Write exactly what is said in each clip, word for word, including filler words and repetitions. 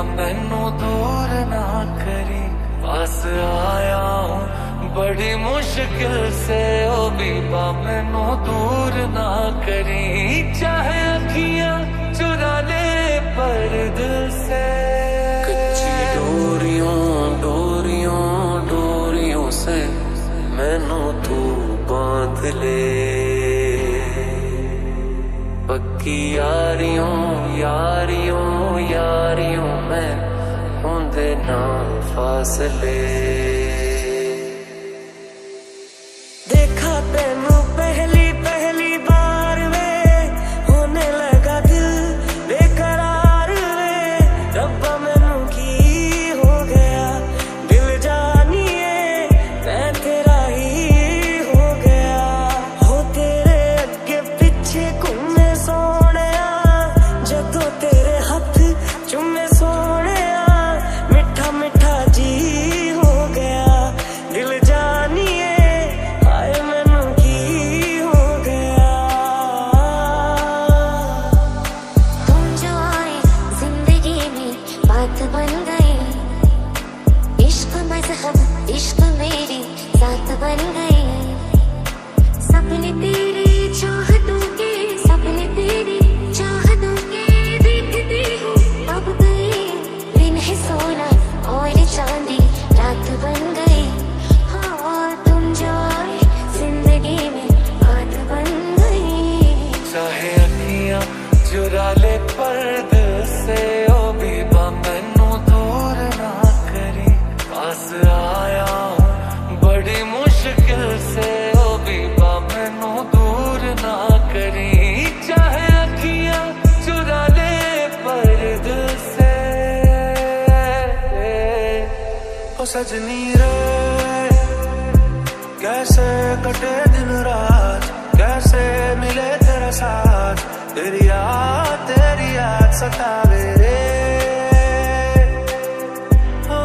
मैनू दूर ना करी। पास आया हूँ बड़ी मुश्किल से, ओ बीबा मैनू दूर ना करी। चाहे अखियां चुरा ले पर दिल से। कच्ची डोरियों डोरियों डोरियों से मैनू तू बांध ले। पक्की यारियों यारियों यारियों में होंदे ना फासले। देखा तेनू पहली पहली बार वे, होने लगा दिल बेकरार वे। रब्बा मैनू की हो गया, दिल जानिए मैं तेरा ही हो गया। हो तेरे अगे पीछे घूमे सोने, जदों तेरे हाथ चुमे सोने, मिठा मिठा जी हो गया। दिल जानिए आए मैनू की हो गया। तुम जो आए जिंदगी में बात बन गई। इश्क मजहब इश्क मेरी साथ बन गई। सपने तेरे चाहतों के, सपने तेरे चाहतों के देखती हूँ अब गई। दिन है सोना और चांदी रात बन गई। हाँ तुम जो आए जिंदगी में बात बन गई। चाहे अखियां चुरा ले पर दिल से, ओ बीबा मैनू दूर ना करी। पास आया हूँ बड़ी मुश्किल से, ओ बीबा मैनू दूर ना करी। चाहे अखियां चुरा ले पर दिल से। ओ सजनी रे कैसे कटे दिन रात, कैसे मिले तेरा साथ। तेरी याद तेरी याद सतावे रे। ओ,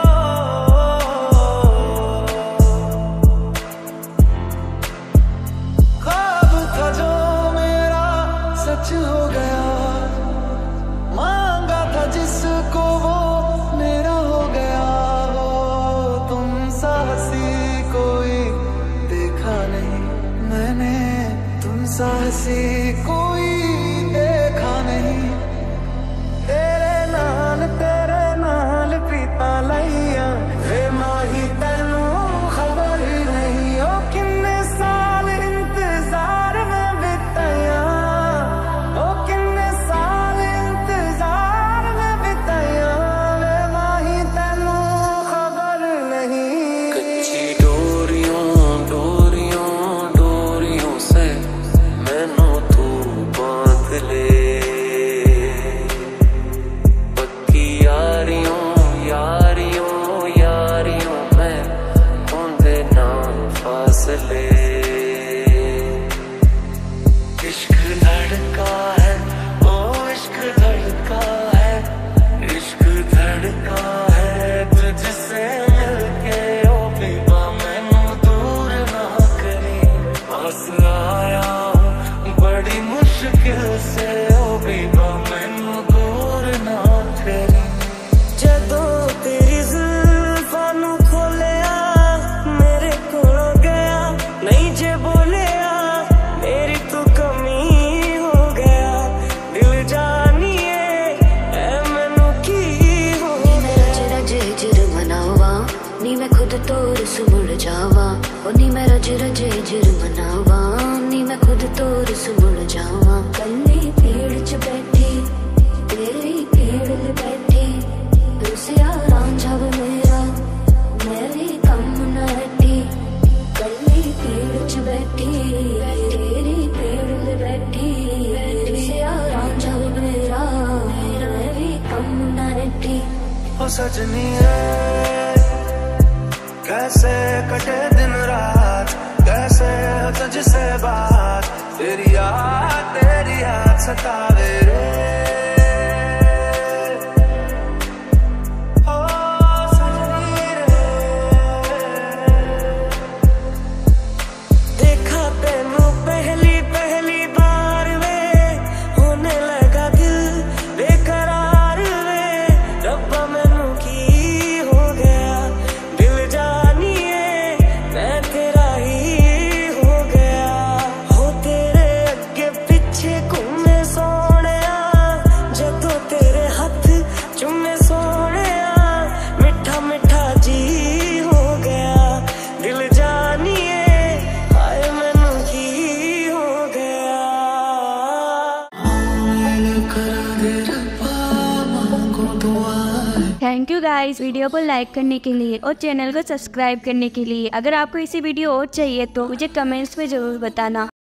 ख्वाब था जो मेरा सच हो गया। मांगा था जिसको वो मेरा हो गया। हो तुम सा हंसी कोई देखा नहीं मैंने, तुम सा हंसी कोई देखा नहीं। तेरे नाल तेरे नाल पीता लइया वे माही, तैनू खबर नहीं। ओ किन्ने साल इंतजार में बिताया, ओ किन्ने साल इंतजार में बिताया वे माही, तैनू खबर नहीं। कच्ची डोरियों डोरियों डोरियों से मैनू तू बांध ले। पक्की यारियों यारियों यारियों में होंदे ना फासले। इश्क धड़का है ओ इश्क धड़का है, इश्क धड़का है तुझसे मिलके। ओ बीबा मैनू दूर ना करी। पास आया हूँ बड़ी मुश्किल से, ओ बीबा मैनू दूर ना करी। जदों तेरी जुल्फां नू खोलिया, मेरे कोलों गया नहीं जे बोलिया। मेरी तो कमी हो गया, दिल जानिए ऐ मैनू की हो नी मैं गया। रज रज जिर मनावा, नी मैं खुद तोर सुमुड़ जावा। ओ नी मैं रज रज जिर मनावा, नी मैं खुद तोर सुमुड़ जावा। कल्ली पेड़ च बैठी तेरी पेड़ ले बैठी। रुसिया रांझा वे मेरा मैं भी कम न हटी। कल्ली पेड़ च बैठी तेरी पेड़ ले बैठी। रुसिया रांझा वे मेरा मैं भी कम न हटी। ओ सजनी रे कैसे कटे दिन रात, कैसे हो तुझसे बात। तेरी याद तेरी याद सतावे रे। ओ सजनी रे देखा तेनू पहली पहली बार वे, होने लगा दिल बेकरार वे। थैंक यू गाइस वीडियो को लाइक करने के लिए और चैनल को सब्सक्राइब करने के लिए। अगर आपको इसी वीडियो और चाहिए तो मुझे कमेंट्स में जरूर बताना।